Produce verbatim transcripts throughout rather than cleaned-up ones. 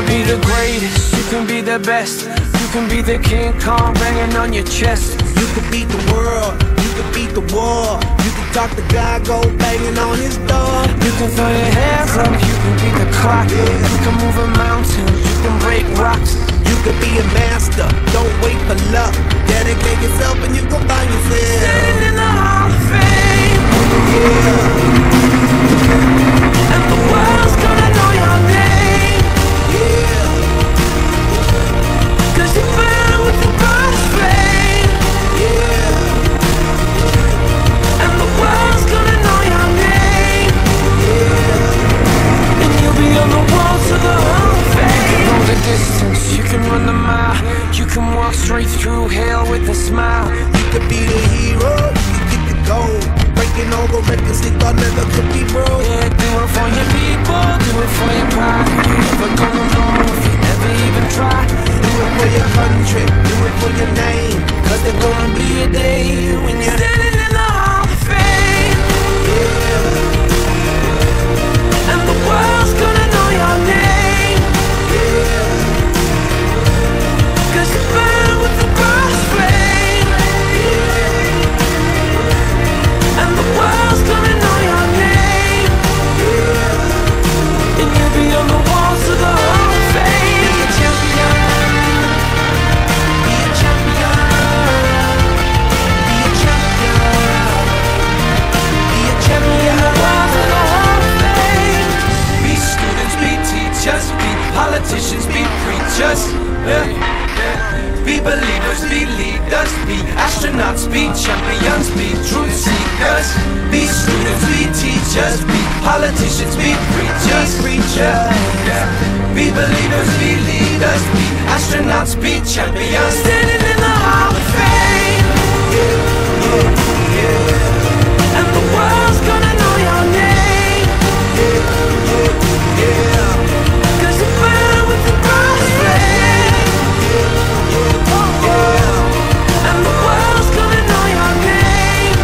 be the greatest, you can be the best. You can be the King Kong banging on your chest. You can beat the world, you can beat the war. You can talk to God, go banging on his door. You can throw your hands up, you can beat the clock. You can move a mountain, you can break rocks. You can be a master, don't wait for luck. Dedicate yourself and you can find yourself standing in the Hall of Fame. Yeah. And the world's gonna know your name. Yeah. Cause you burn with the brightest flame. Yeah. And the world's gonna know your name. Yeah. And you'll be on the walls of the Hall of Fame. You can go the distance, you can run the mile. You can walk straight through hell with a smile. You could be the hero, you can get the gold. Breaking all the records they thought never could be broke. Yeah, do it for your people, do it for your pride. You're never gonna know if you never even try. Do it for your country, do it for your name. Cause there's gonna be a day when you're standing in the Hall of Fame. Yeah. And the world's gonna know your name. Yeah. Cause you burn with the brightest flame. Yeah. And the world's gonna know your name. Yeah. And you'll be on the walls of the Hall of Fame. Be a champion. Be a champion. Be a champion. Be a champion. The walls of the Hall of Fame. Be students, be teachers, be politicians, be preachers. Yeah. Be believers, be leaders, be astronauts, be champions, be truth seekers. Be students, be teachers, be politicians, be preachers, preachers. Yeah. Be believers, be leaders, be astronauts, be champions. Standing in the Hall of Fame. Yeah, yeah, yeah. And the world's gonna know your name. Yeah, yeah, yeah. Cause you burn with the brightest flame. And the world's gonna know your name.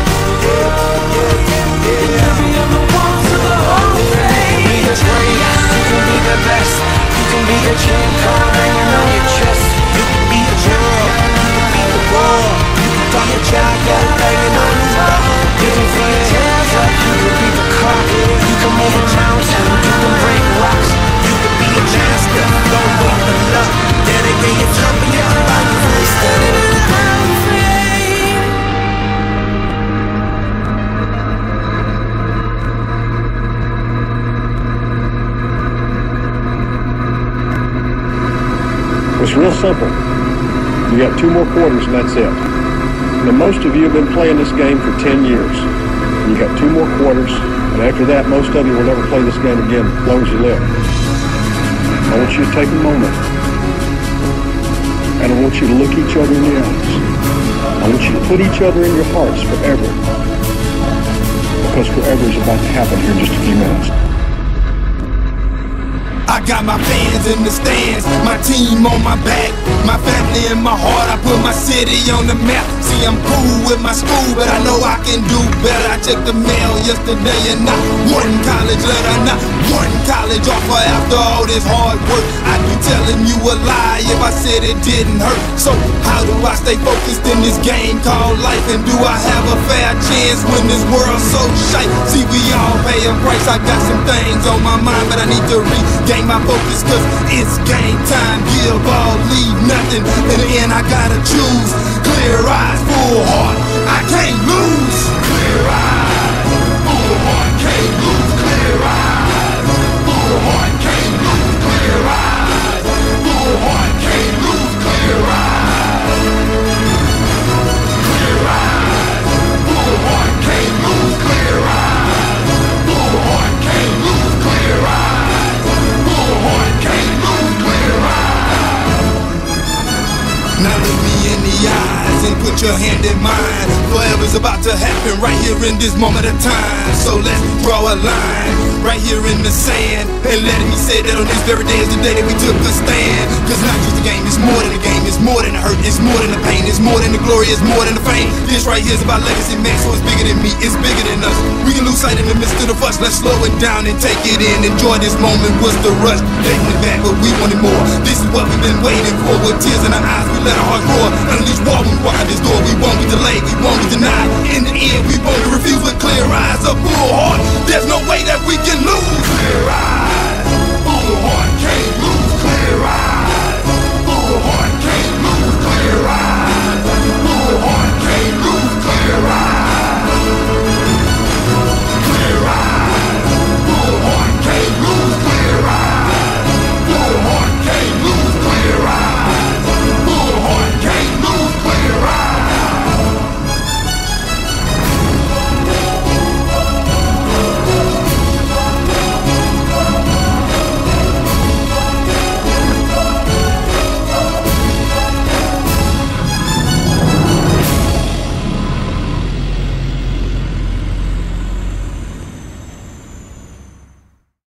And you'll be on the walls of the Hall of Fame. Be the greatest, you can be the best. You can be the King Kong banging on your chest. You can be a hero, you can beat the war. You can talk your child, go banging on his door. You can throw your hands up, you can beat the clock. You can move a mountain, you can break rocks. You can be a master, don't wait for luck. Dedicate yourself and you can find yourself Standing in the Hall of Fame. It's real simple. You got two more quarters and that's it. Now, most of you have been playing this game for ten years. You got two more quarters, and after that, most of you will never play this game again as long as you live. I want you to take a moment, and I want you to look each other in the eyes. I want you to put each other in your hearts forever, because forever is about to happen here in just a few minutes. I got my fans in the stands, my team on my back, my family in my heart. I put my city on the map. See, I'm cool with my school, but I know I can do better. I checked the mail yesterday and not one college letter, not one college offer. After all this hard work, I'd be telling you a lie if I said it didn't hurt. So how do I stay focused in this game called life? And do I have a fair chance when this world's so shite? See, we all pay a price. I got some things on my mind, but I need to regain my focus, cause it's game time. Give all, leave nothing. In the end I gotta choose. Clear eyes, full heart, I can't lose. Clear eyes, full heart, can't lose. Clear eyes, full heart, can't lose. Clear eyes, full heart, can't lose. Clear eyes, clear eyes, full heart, can't lose. Clear eyes, full heart, can't lose. Clear eyes, full heart, can't lose. Clear eyes. Now look me in the eyes and put your hand in mine. Forever's about to happen right here in this moment of time. So let's draw a line. right here in the sand. And let me say that on this very day is the day that we took a stand. Cause not just a game, it's more than a game. It's more than the hurt, it's more than the pain. It's more than the glory, it's more than the fame. This right here is about legacy, man, so it's bigger than me, it's bigger than us. We can lose sight in the midst of the fuss. Let's slow it down and take it in. Enjoy this moment, what's the rush? Taking it back, but we wanted more. This is what we've been waiting for. With tears in our eyes, we let our hearts roar. Unleash war when we walk out this door. We won't be delayed, we won't be denied. In the end, we won't refuse with clear eyes, a full heart. There's no way that we can lose.